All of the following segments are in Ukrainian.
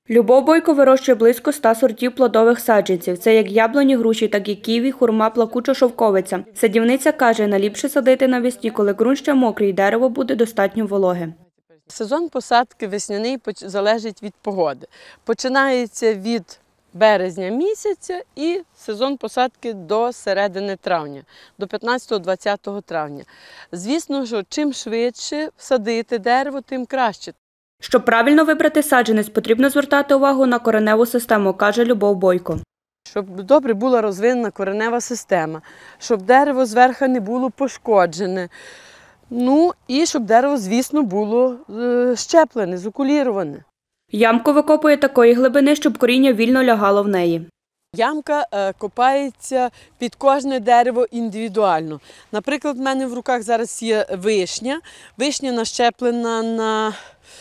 Любов Бойко вирощує близько 100 сортів плодових саджанців. Це як яблуні, груші, так і ківі, хурма, плакуча шовковиця. Садівниця каже, найліпше садити навесні, коли ґрунт ще мокрий і дерево буде достатньо вологе. Сезон посадки весняний залежить від погоди. Починається від березня місяця і сезон посадки до середини травня, до 15-20 травня. Звісно, що чим швидше садити дерево, тим краще. Щоб правильно вибрати саджанець, потрібно звертати увагу на кореневу систему, каже Любов Бойко. Щоб добре була розвинена коренева система, щоб дерево зверху не було пошкоджене. Ну і щоб дерево, звісно, було щеплене, зокуліроване. Ямку викопує такої глибини, щоб коріння вільно лягало в неї. Ямка копається під кожне дерево індивідуально. Наприклад, в мене в руках зараз є вишня. Вишня нащеплена на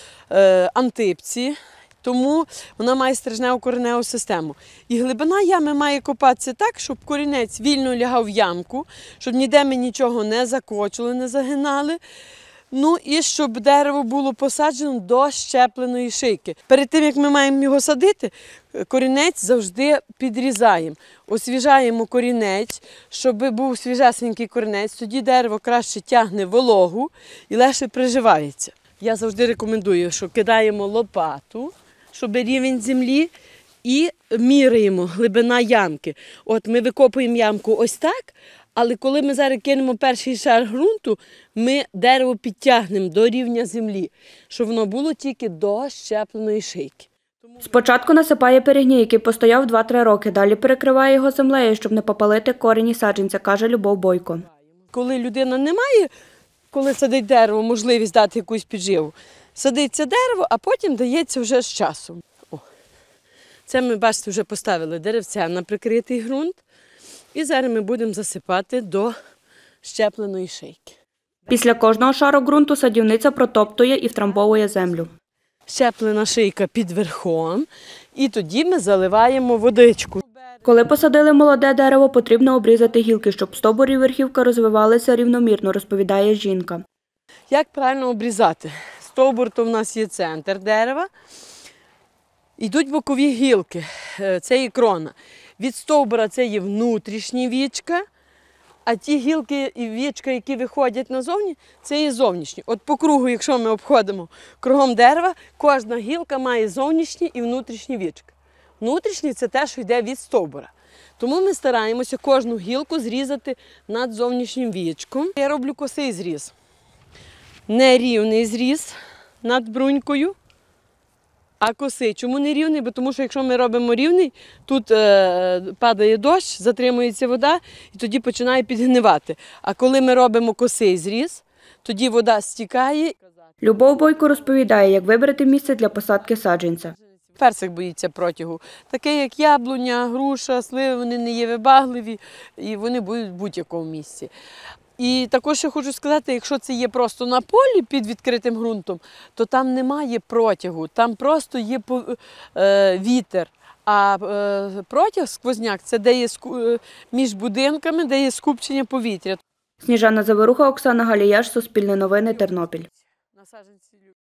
антипці, тому вона має стрижневу кореневу систему. І глибина ями має копатися так, щоб корінець вільно лягав в ямку, щоб ніде ми нічого не закочили, не загинали. Ну і щоб дерево було посаджено до щепленої шийки. Перед тим, як ми маємо його садити, корінець завжди підрізаємо. Освіжаємо корінець, щоб був свіжесенький корінець, тоді дерево краще тягне вологу і легше приживається. Я завжди рекомендую, що кидаємо лопату, щоб рівень землі, і міряємо глибина ямки. От ми викопуємо ямку ось так, але коли ми зараз кинемо перший шар ґрунту, ми дерево підтягнемо до рівня землі, щоб воно було тільки до щепленої шийки. Спочатку насипає перегній, який постояв 2-3 роки, далі перекриває його землею, щоб не попалити корені саджанця, каже Любов Бойко. Коли людина не має, коли садить дерево, можливість дати якусь підживу, садиться дерево, а потім дається вже з часом. Це ми, бачите, вже поставили деревця на прикритий ґрунт. І зараз ми будемо засипати до щепленої шийки. Після кожного шару ґрунту садівниця протоптує і втрамбовує землю. Щеплена шийка під верхом, і тоді ми заливаємо водичку. Коли посадили молоде дерево, потрібно обрізати гілки, щоб стовбур і верхівка розвивалися рівномірно, розповідає жінка. Як правильно обрізати? Стовбур – то в нас є центр дерева. Йдуть бокові гілки, це є крона. Від стовбура це є внутрішні вічка, а ті гілки і вічка, які виходять назовні, це є зовнішні. От по кругу, якщо ми обходимо кругом дерева, кожна гілка має зовнішні і внутрішні вічка. Внутрішні – це те, що йде від стовбура. Тому ми стараємося кожну гілку зрізати над зовнішнім вічком. Я роблю косий зріз. Нерівний зріз над брунькою. А косий. Чому не рівний? Бо тому що якщо ми робимо рівний, тут падає дощ, затримується вода і тоді починає підгнивати. А коли ми робимо косий зріз, тоді вода стікає. Любов Бойко розповідає, як вибрати місце для посадки саджанця. Персик боїться протягу. Таке як яблуня, груша, сливи, вони не є вибагливі і вони будуть в будь-якому місці. І також ще хочу сказати, якщо це є просто на полі під відкритим ґрунтом, то там немає протягу, там просто є вітер. А протяг, сквозняк, це де є між будинками, де є скупчення повітря. Сніжана Заворуха, Оксана Галіяш, Суспільне новини, Тернопіль.